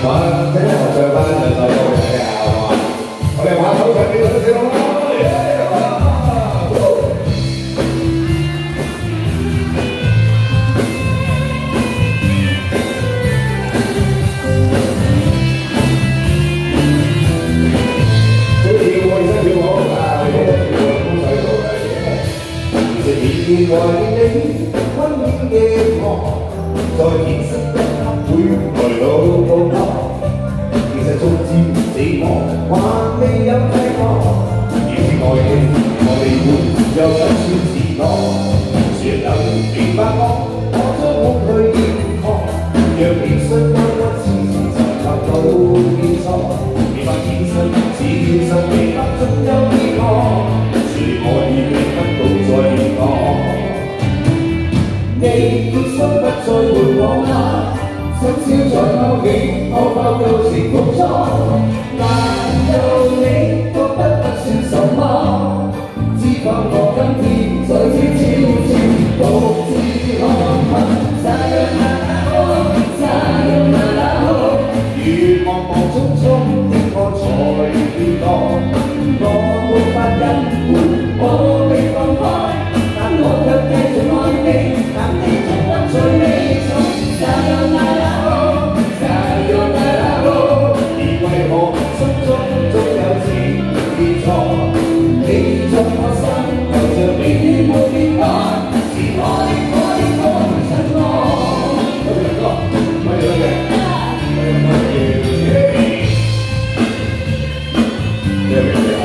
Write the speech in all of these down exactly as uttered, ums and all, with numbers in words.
啊，真係我上班就就到你啊，係嘛？我哋玩手上邊嗰啲咯。原來你溫暖嘅我，在現實一刻會來到報託。其實早知死亡還未有計劃，要是愛你，我哋會有不算自覺。誰能明白我？我將空虛健康，讓現實憂鬱痴纏沉默到結束。明白現實是現實，明白總有結果。誰可以明不到再亂講？你決心不再陪我嗎？深宵在勾起，可否舊情復初？難道你覺得不算什麼？只怕我今天再次悄悄獨自看看。Sayonara，Sayonara，如茫茫匆匆的我才見到，我沒法隱瞞，我未放開，但我卻繼續愛你。最美中，Sayonara，而為何心中總有情結錯？你在我心，就像永遠沒變改，是我的我的我親愛。多謝哥，多謝多謝，多謝多謝。咩名嚟啊？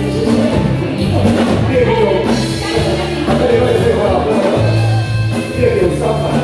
呢個叫，啊，你可以聽我啦，呢個叫心啊。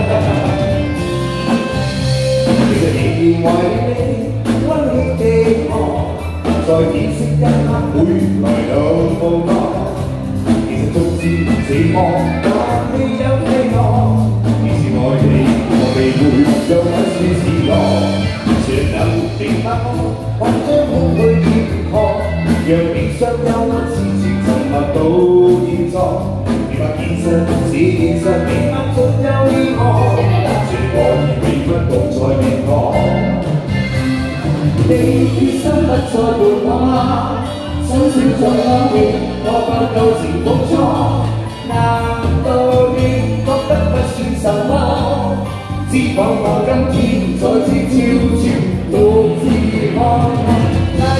其實仍然為你溫馨的我，在現實一刻會來到報託。其實早知死亡還未有計劃，要是愛你，我哋會有不算自覺。誰能明白我？或將空虛健康，讓悲傷憂鬱痴情沉默到現在。明白現實是現實，明白總有意外。全我永不懂再變改。你決心不再陪我嗎？深宵在勾起，可否舊情復初？難道你覺得不算什麼？知否我今天再次悄悄獨自看看。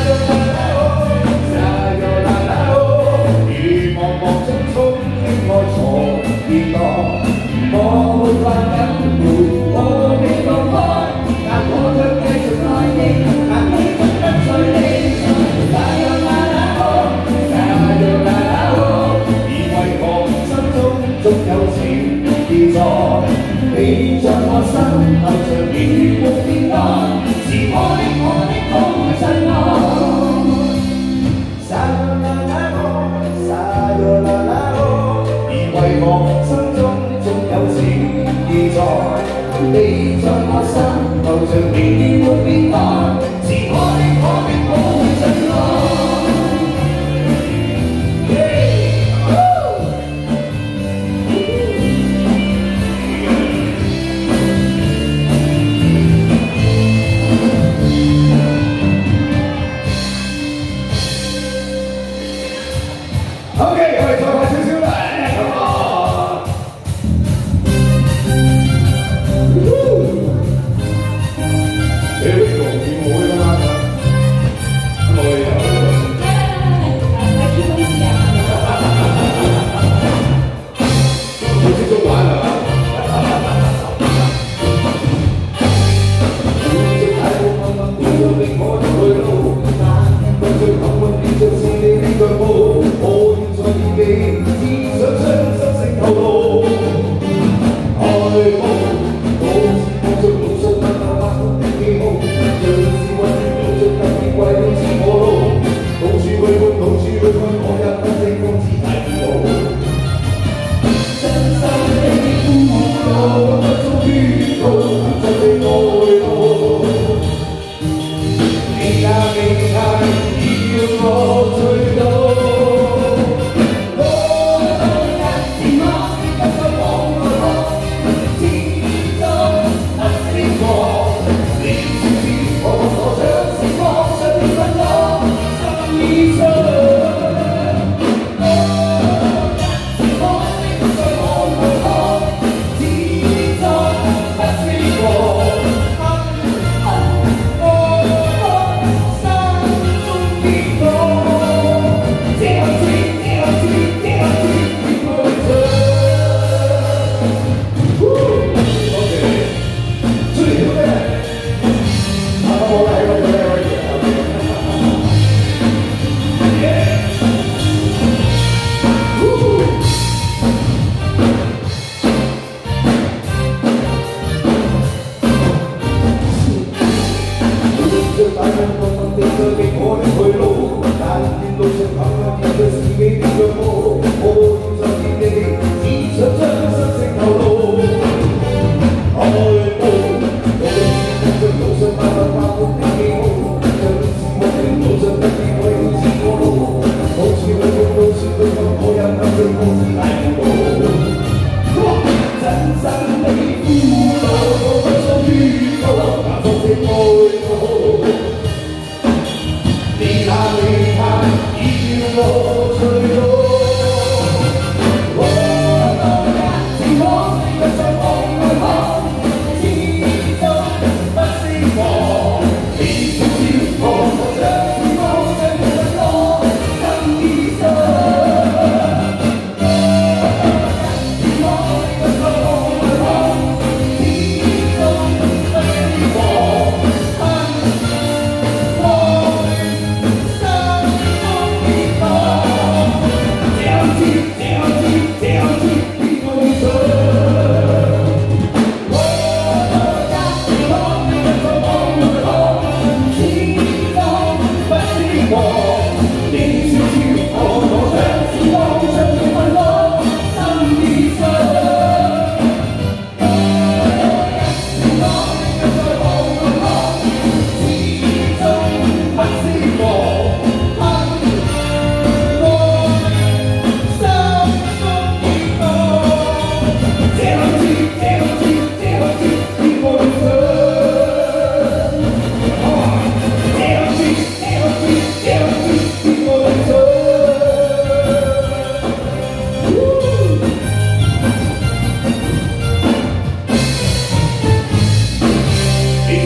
如茫茫匆匆的愛才見到，我沒法隱瞞，我未放開，但我卻繼續愛你，但你總不再理睬。Sayonara，Sayonara，而為何心中總有情結在？你在我心頭像永遠沒變改，是我的我的好親愛。為我心中總有情意在，你在我心頭像永遠沒變改，是我的我的好親愛。OK， 我哋再快少少啦。Here we go.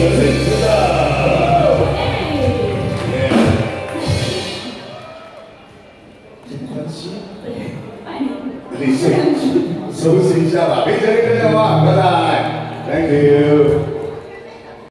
個城市。